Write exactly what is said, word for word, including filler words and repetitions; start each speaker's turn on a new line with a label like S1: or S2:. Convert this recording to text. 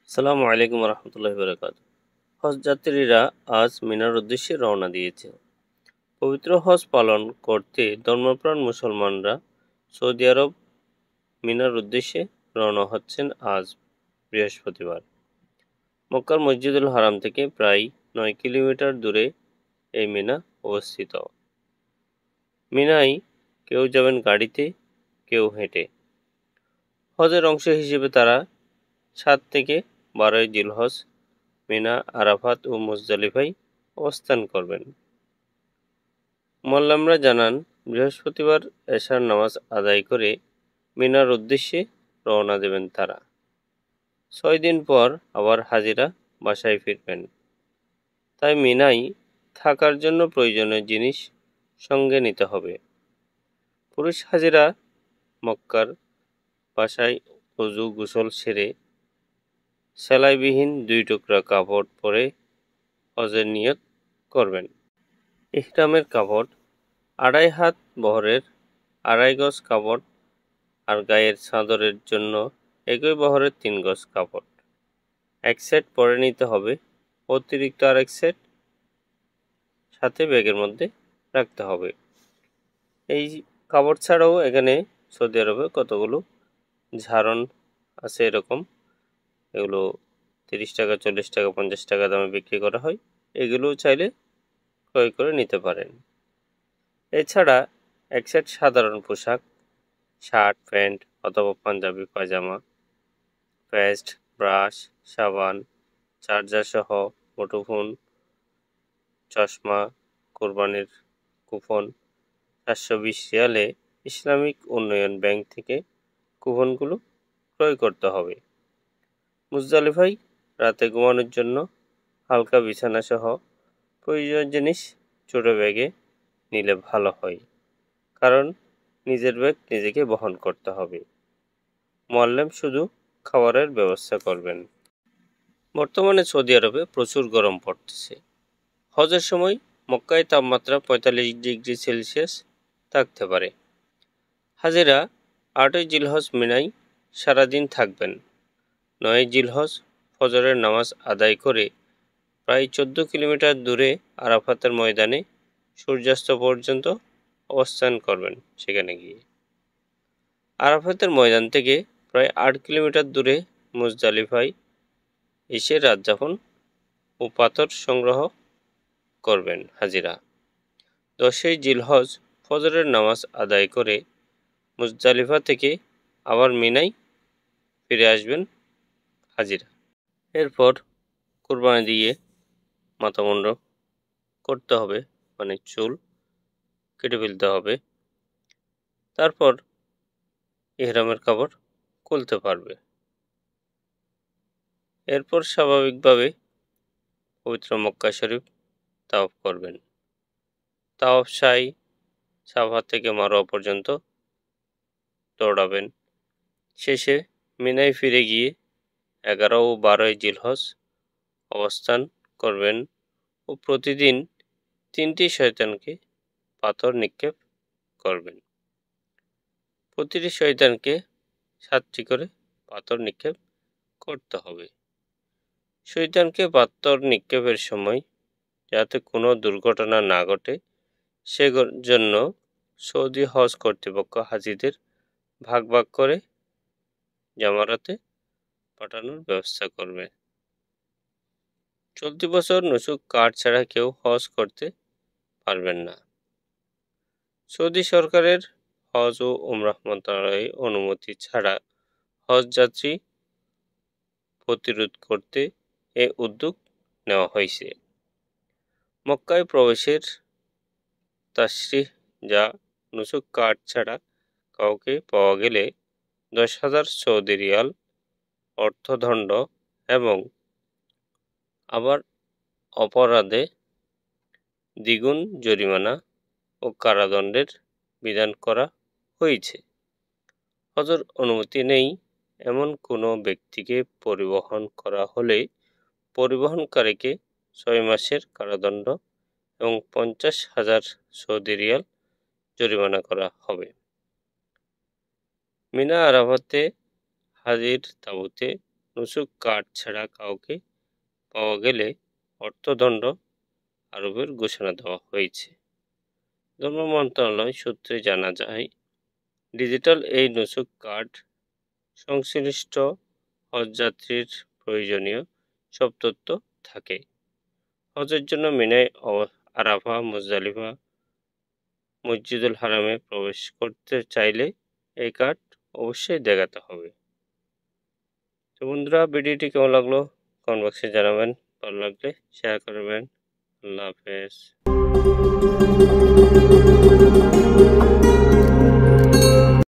S1: আসসালামু আলাইকুম রহমতুল্লাহি বারাকাতুহু। হজ যাত্রীরা আজ মিনার উদ্দেশ্যে রওনা দিয়েছে। পবিত্র হজ পালন করতে ধর্মপ্রাণ মুসলমানরা সৌদি আরব মিনার উদ্দেশ্যে রওনা হচ্ছেন আজ বৃহস্পতিবার। মক্কার মসজিদুল হারাম থেকে প্রায় নয় কিলোমিটার দূরে এই মিনা অবস্থিত। মিনায় কেউ যাবেন গাড়িতে, কেউ হেঁটে। হজের অংশ হিসেবে তারা সাত থেকে বারোই জিলহজ মিনা, আরাফাত ও মুজদালিফায় অবস্থান করবেন। মোল্লামরা জানান, বৃহস্পতিবার এশার নামাজ আদায় করে মিনার উদ্দেশ্যে রওনা দেবেন তারা। ছয় দিন পর আবার হাজিরা বাসায় ফিরবেন। তাই মিনায় থাকার জন্য প্রয়োজনীয় জিনিস সঙ্গে নিতে হবে। পুরুষ হাজিরা মক্কার বাসায় অজু গোসল সেরে সেলাইবিহীন দুই টুকরা কাপড় পরে হজের নিয়ত করবেন। ইহরামের কাপড় আড়াই হাত বহরের আড়াই গজ কাপড় আর গায়ের চাদরের জন্য একই বহরের তিন গজ কাপড় এক সেট পরে নিতে হবে। অতিরিক্ত আর এক সেট সাথে ব্যাগের মধ্যে রাখতে হবে। এই কাপড় ছাড়াও এখানে সৌদি আরবে কতগুলো ঝাড়ন আছে এরকম, এগুলো তিরিশ টাকা, চল্লিশ টাকা, পঞ্চাশ টাকা দামে বিক্রি করা হয়। এগুলো চাইলে ক্রয় করে নিতে পারেন। এছাড়া এক সেট সাধারণ পোশাক, শার্ট, প্যান্ট অথবা পাঞ্জাবি, পায়জামা, পেস্ট, ব্রাশ, সাবান, চার্জার সহ মুঠোফোন, চশমা, কোরবানির কুপন চারশো বিশ রিয়ালে ইসলামিক উন্নয়ন ব্যাংক থেকে কুপনগুলো ক্রয় করতে হবে। মুজদালিফায় রাতে ঘুমানোর জন্য হালকা বিছানা সহ প্রয়োজনীয় জিনিস ছোট ব্যাগে নিলে ভালো হয়, কারণ নিজের ব্যাগ নিজেকে বহন করতে হবে। মোয়াল্লেম শুধু খাবারের ব্যবস্থা করবেন। বর্তমানে সৌদি আরবে প্রচুর গরম পড়তেছে। হজের সময় মক্কায় তাপমাত্রা পঁয়তাল্লিশ ডিগ্রি সেলসিয়াস থাকতে পারে। হাজিরা আটই জিলহজ মিনায় সারাদিন থাকবেন। নয় জিলহজ ফজরের নামাজ আদায় করে প্রায় চোদ্দ কিলোমিটার দূরে আরাফাতের ময়দানে সূর্যাস্ত পর্যন্ত অবস্থান করবেন। সেখানে গিয়ে আরাফাতের ময়দান থেকে প্রায় আট কিলোমিটার দূরে মুজদালিফায় এসে রাত যাপন ও পাথর সংগ্রহ করবেন হাজিরা। দশই জিলহজ ফজরের নামাজ আদায় করে মুজদালিফা থেকে আবার মিনায় ফিরে আসবেন হাজিরা। এরপর কুরবানি দিয়ে মাথামুণ্ড করতে হবে, মানে চুল কেটে ফেলতে হবে। তারপর ইহরামের কাপড় খুলতে পারবে। এরপর স্বাভাবিকভাবে পবিত্র মক্কা শরীফ তাওয়াফ করবেন। তাওয়াফ সাই সাফা থেকে মারোয়া পর্যন্ত দৌড়াবেন। শেষে মিনায় ফিরে গিয়ে এগারো ও বারোই জিলহজ অবস্থান করবেন ও প্রতিদিন তিনটি শয়তানকে পাথর নিক্ষেপ করবেন। প্রতিটি শয়তানকে সাতটি করে পাথর নিক্ষেপ করতে হবে। শয়তানকে পাথর নিক্ষেপের সময় যাতে কোনো দুর্ঘটনা না ঘটে সে জন্য সৌদি হজ কর্তৃপক্ষ হাজিদের ভাগ ভাগ করে জামারাতে পাঠানোর ব্যবস্থা করবে। চলতি বছর নুসুক কার্ড ছাড়া কেউ হজ করতে পারবেন না। সৌদি সরকারের হজ ও উমরাহ মন্ত্রণালয়ের অনুমতি ছাড়া হজ যাত্রী প্রতিরোধ করতে এ উদ্যোগ নেওয়া হয়েছে। মক্কায় প্রবেশের তাশরিহ যা নুসুক কার্ড ছাড়া কাউকে পাওয়া গেলে দশ হাজার সৌদি রিয়াল অর্থদণ্ড এবং আবার অপরাধে দ্বিগুণ জরিমানা ও কারাদণ্ডের বিধান করা হয়েছে। হজের অনুমতি নেই এমন কোনো ব্যক্তিকে পরিবহন করা হলে পরিবহনকারীকে ছয় মাসের কারাদণ্ড এবং পঞ্চাশ হাজার সৌদি রিয়াল জরিমানা করা হবে। মিনা আরাফাতে হাজির তাঁবুতে নুসুক কার্ড ছাড়া কাউকে পাওয়া গেলে অর্থদণ্ড আরোপের ঘোষণা দেওয়া হয়েছে। ধর্ম মন্ত্রণালয় সূত্রে জানা যায়, ডিজিটাল এই নুসুক কার্ড সংশ্লিষ্ট হজযাত্রীর প্রয়োজনীয় সব তথ্য থাকে। হজের জন্য মিনায় আরাফা, মুজদালিফা, মসজিদুল হারামে প্রবেশ করতে চাইলে এই কার্ড অবশ্যই দেখাতে হবে। তো বন্ধুরা, ভিডিওটি কেমন লাগলো কমেন্ট বক্সে জানাবেন, ভালো লাগলে শেয়ার করবেন। আল্লাহ হাফেজ।